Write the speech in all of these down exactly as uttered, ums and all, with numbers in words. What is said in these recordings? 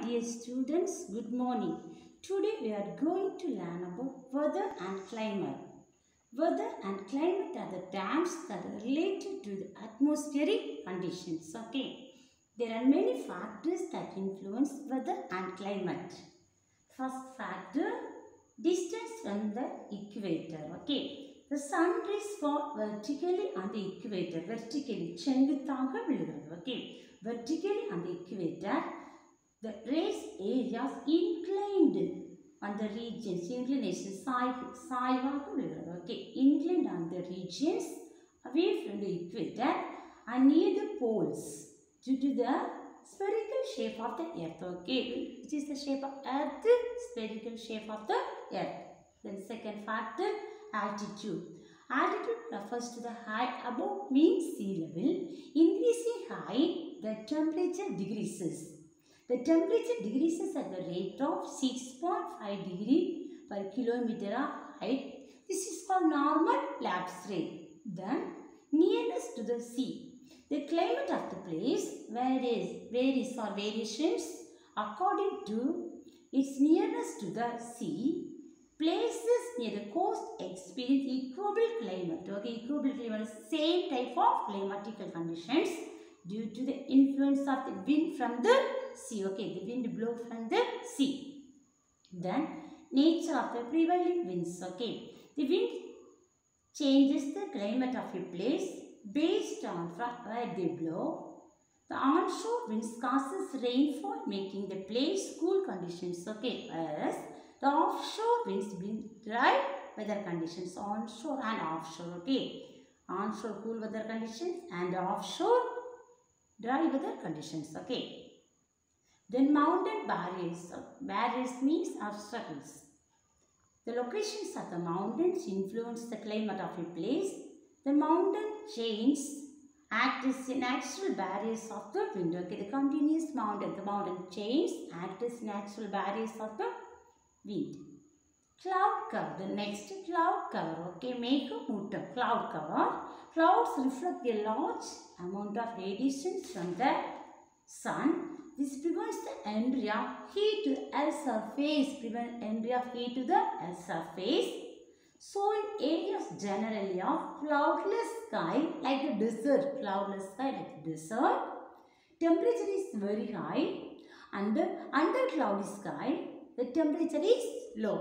dear students, good morning. Today we are going to learn about weather and climate. Weather and climate are the terms that are related to the atmospheric conditions. Okay, there are many factors that influence weather and climate. First factor, distance from the equator. Okay, the sun rays fall vertically on the equator. Vertically, செங்குத்தாக விழுகிறது. Okay, vertically on the equator. The rays areas inclined on the regions, inclination, சாய்வாக விழுகிறது. Okay, inclined on the regions away from the equator and near the poles due to the spherical shape of the earth. Okay, which is the shape of earth, spherical shape of the earth. Then second factor, altitude. Altitude refers to the height above mean sea level. Increasing height, the temperature decreases. The temperature decreases at the rate of six point five degree per kilometer of height. This is called normal lapse rate. Then, nearness to the sea. The climate of the place varies, varies or variations according to its nearness to the sea. Places near the coast experience equable climate. Okay, equable climate is same type of climatical conditions due to the influence of the wind from the sea. Okay, the wind blow from the sea. Then, nature of the prevailing winds. Okay, the wind changes the climate of a place based on from where they blow. The onshore winds causes rainfall, making the place cool conditions. Okay, whereas the offshore winds bring dry weather conditions, onshore and offshore. Okay, onshore cool weather conditions and offshore dry weather conditions. Okay, then mountain barriers. Barriers means obstacles. The locations of the mountains influence the climate of a place. The mountain chains act as natural barriers of the wind. Okay, the continuous mountain, the mountain chains act as natural barriers of the wind. Cloud cover, the next cloud cover. Okay, Meghamootam, cloud cover. Clouds reflect a large amount of radiation from the sun. This prevents the entry of heat to the Earth's surface. Prevent entry of heat to the Earth's surface. So in areas generally of cloudless sky, like the desert, cloudless sky like the desert, temperature is very high. Under under cloudy sky, the temperature is low.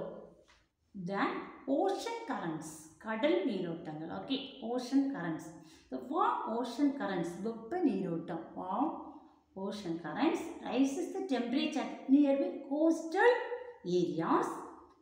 Then ocean currents, கடல் நீரோட்டங்கள். Okay, ocean currents. The warm ocean currents, வெப்ப நீரோட்டம், warm ocean currents rises the temperature nearby coastal areas,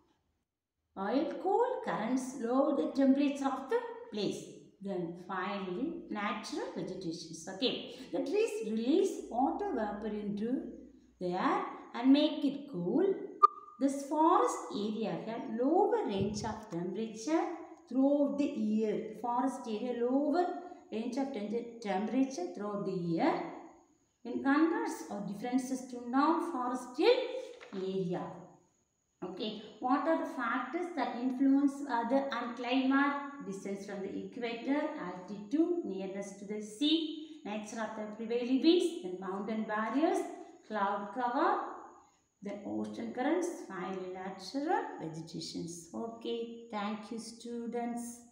while cold currents lower the temperature of the place. Then finally, natural vegetations. Okay, the trees release water vapor into the air and make it cool. This forest area has lower range of temperature throughout the year. Forest area lower range of temperature throughout the year. In contrast or differences to non-forestal area. Okay, what are the factors that influence weather and climate? Distance from the equator, altitude, nearness to the sea, nature of the prevailing winds, then mountain barriers, cloud cover, then ocean currents, finally natural vegetations. Okay, thank you students.